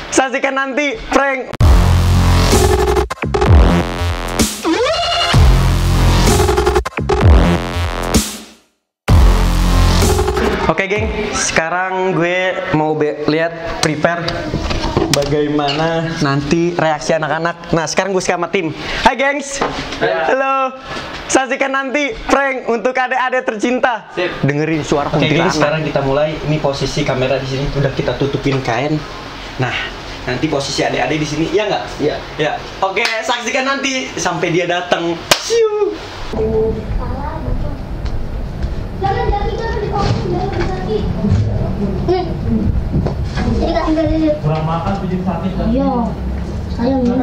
Saksikan nanti prank. Oke geng, sekarang gue mau lihat prepare bagaimana nanti reaksi anak-anak. Nah sekarang gue sama tim. Hai gengs, halo. Saksikan nanti prank untuk adik-adik tercinta. Sip. Dengerin suara kuntilanak. Oke, sekarang kita mulai. Ini posisi kamera di sini udah kita tutupin kain. Nah, nanti posisi adik-adik di sini, ya nggak? Iya. Ya. Oke, saksikan nanti sampai dia datang. Siu. Jangan kurang makan bikin sakit kan? Iya. Sayang ya.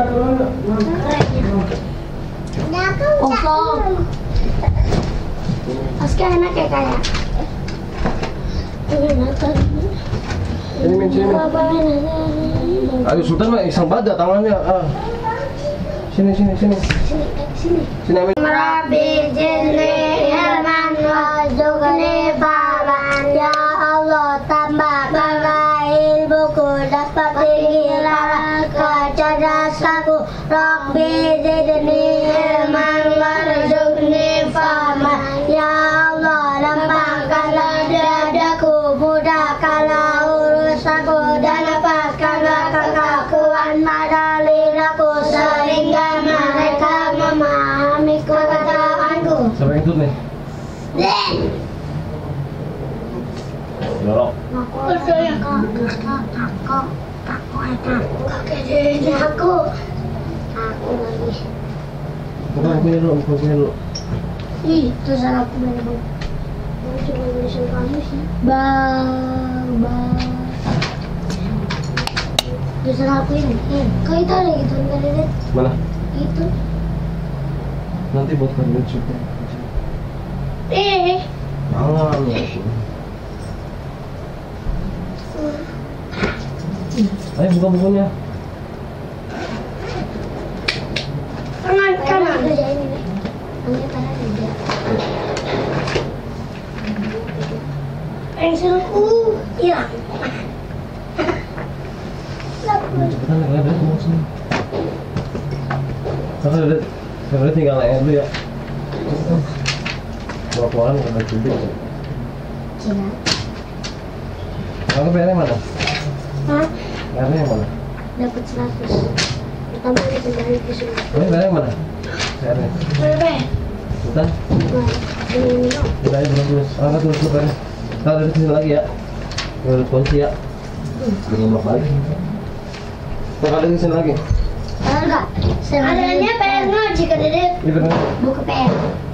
Kosong. Aska enak ya kayak. Sini. Ayo Sultan mah iseng badak tangannya. Sini. Sini. Amin. Rabbi jinni ilman warzuqni fahman. Ya Allah tambahkanlah ilmuku, dapat tinggilah kecerdasanku. Rabbi jinni ilman warzuqni fahman. Ya Allah lapangkanlah dadaku, mudahkanlah urusanku, dan lepaskanlah kekakuan madaliraku, sehingga mereka memahami kekataanku. Siapa yang tutup nih? Jorok. Aku lagi. Bukan dulu. Ih, itu salah aku banget. Aku cuma nulisin kamu sih. Bang. Itu salah aku ini. Kau itu ada gitu, enggak ada. Mana? Itu. Nanti buat kalian juga. Jangan. Ayo buka bukunya. Tangan kanan. Kerjain ini. Tangan kanan aja. Pensilku hilang. Cepetan nggak ada mau sini. Kakak tinggal air dulu ya. Keluaran nggak ada cubit. Cina. Kamu bayarnya mana? Hah? Bayarnya yang mana? Dapat 100. Pertama kembali ke sini. Kamu bayarnya yang mana? Bayarnya. Berapa? Sultan? Ini. Kita aja terus. Angkat terus lu bayarnya. Kita dari sini lagi ya. Menurut kunci ya. Belum blok lagi. Kita ada di sini lagi. Enggak. Adanya PR ngaji ke Dedek. Ini benar. Buka PR.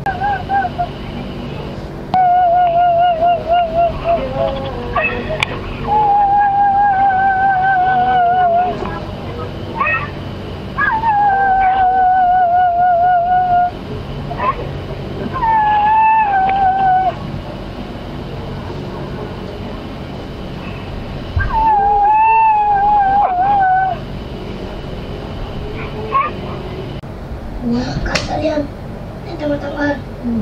Kan kalian teman-teman.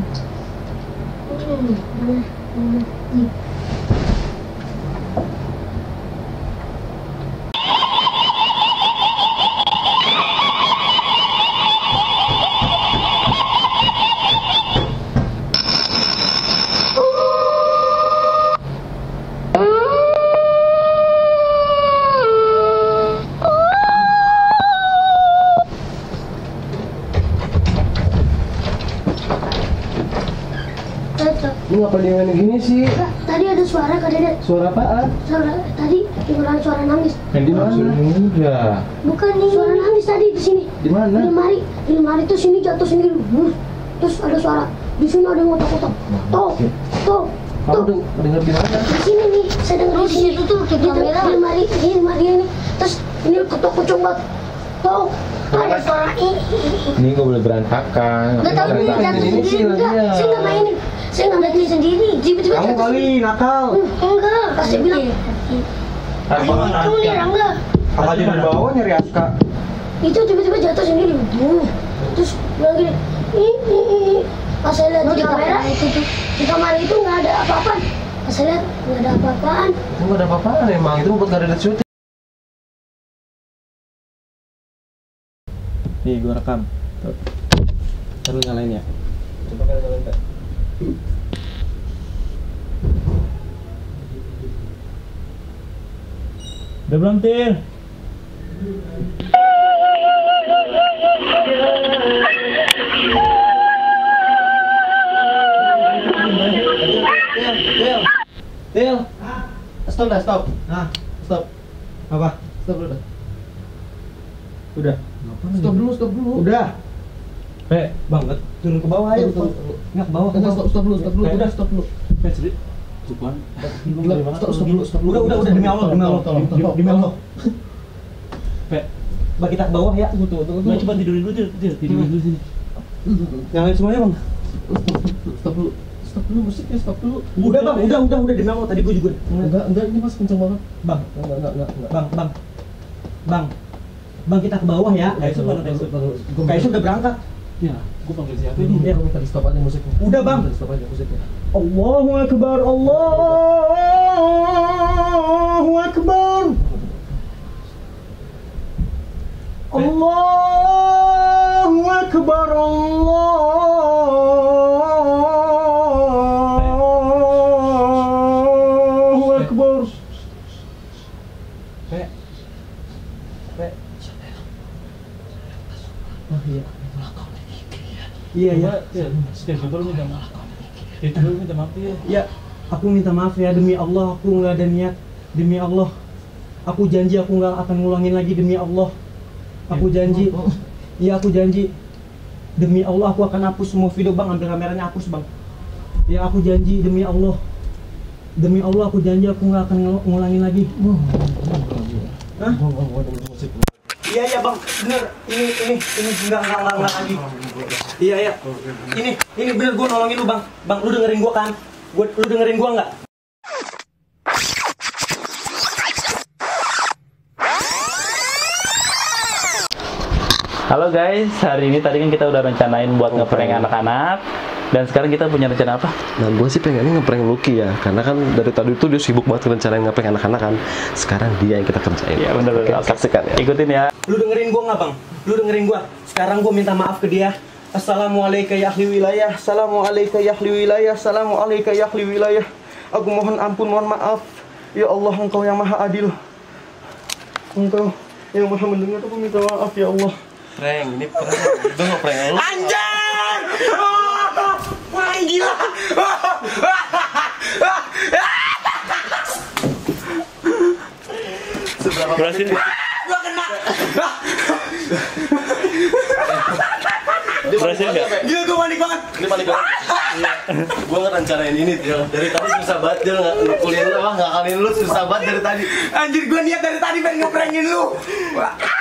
Lu ngapa dia main gini sih? Enggak, tadi ada suara Kak Dedek. Suara apaan? Suara tadi dengar suara nangis. Yang di mana? Udah. Bukan nih. Suara nangis tadi di sini. Di mana? Di lemari tuh sini jatuh sendiri. Terus ada suara. Di sini ada yang ngotok-ngotok. Tuh. Kamu dengar di mana? Di sini nih, saya dengar di situ tuh di lemari ini. Terus ini ketok kucing banget. Tuh. Ada suara Ini nggak boleh berantakan. Nggak tahu ini jatuh sendiri. Enggak, saya nggak mainin. Saya nggak mainin sendiri. Tiba-tiba Kamu jatuh kali nakal. Enggak, pasti bilang. Kamu lihat enggak? Apa aja di bawah nyari Aska? Itu tiba-tiba jatuh sendiri. Terus bilang gini, ini. Pas saya lihat di kamera, di kamar itu nggak ada apa-apa. Pas saya lihat nggak ada apa-apaan. Nggak ada apa-apaan emang, itu buat nggak ada syuting. Nih, gua rekam. Tuh. Ntar lu nyalain ya. Coba kalian nyalain, Pak. Udah belum, Til? Til. Stop dah, stop. Nah, Stop. apa? Stop dulu dah. Udah. Stop dulu. Udah. Bang, turun ke bawah ayo. Stop. Enggak ke bawah. Enggak, stop dulu. Udah, Stop dulu. sedih. Cukup. Stop dulu. Udah, demi Allah. Tolong. Demi Allah. Bang, kita ke bawah ya. Tunggu. Nah, coba tidurin dulu, Til. Tidurin dulu sini. Nyalain semuanya, Bang. Stop dulu musiknya, stop dulu. Udah, Bang. Udah demi Allah. Tadi gua juga. Enggak, ini Mas kenceng banget. Bang, Enggak. Bang, kita ke bawah ya. Kaisu mana, Kaisu? Kaisu udah berangkat. Ya, gua panggil siapa ini? Ini minta di stop aja musiknya. Udah, Bang. Di stop aja musiknya. Allahu Akbar, Allahu Akbar. Allahu Akbar, Allahu Akbar. Oh iya. Iya, ya. Til, coba lu minta maaf. Til, coba lu minta maaf, Til. Ya, aku minta maaf ya, demi Allah aku nggak ada niat. Demi Allah, aku janji aku nggak akan ngulangin lagi, demi Allah. Aku janji. Iya, aku janji. Demi Allah aku akan hapus semua video, Bang. Ambil kameranya, hapus, Bang. Ya, aku janji, demi Allah. Demi Allah aku janji aku nggak akan ngulangin lagi. Hah? Iya, Bang. Bener. Ini enggak lagi. Iya. Ini bener, gua nolongin lu, Bang. Bang, lu dengerin gua kan? Lu dengerin gua nggak? Halo guys, hari ini tadi kan kita udah rencanain buat ngeprank anak-anak. Dan sekarang kita punya rencana apa? Nah, gue sih pengennya ngeprank Lucky ya, karena kan dari tadi itu dia sibuk banget rencanain ngeprank anak-anak kan. Sekarang dia yang kita kerjain. Iya bener. Oke, saksikan ya. Ikutin ya. Lu dengerin gua nggak, Bang? Lu dengerin gua. Sekarang gua minta maaf ke dia. Assalamualaikum ya ahli wilayah. Assalamualaikum ya ahli wilayah. Assalamualaikum ya ahli wilayah. Aku mohon ampun, mohon maaf. Ya Allah, Engkau yang maha adil. Engkau yang maha mendengar, aku minta maaf ya Allah. Prank, ini prank. Itu ngeprank lu. Anjay! Wah, gila! Berhasil. Gua kena! Berhasil nggak? Gila, gua panik banget! Ini paling banget. Gue ngerencanain ini dia. Dari tadi susah banget dia nggak ngakalin lu susah banget dari tadi. Anjir, gua niat dari tadi pengen ngeprangin lu!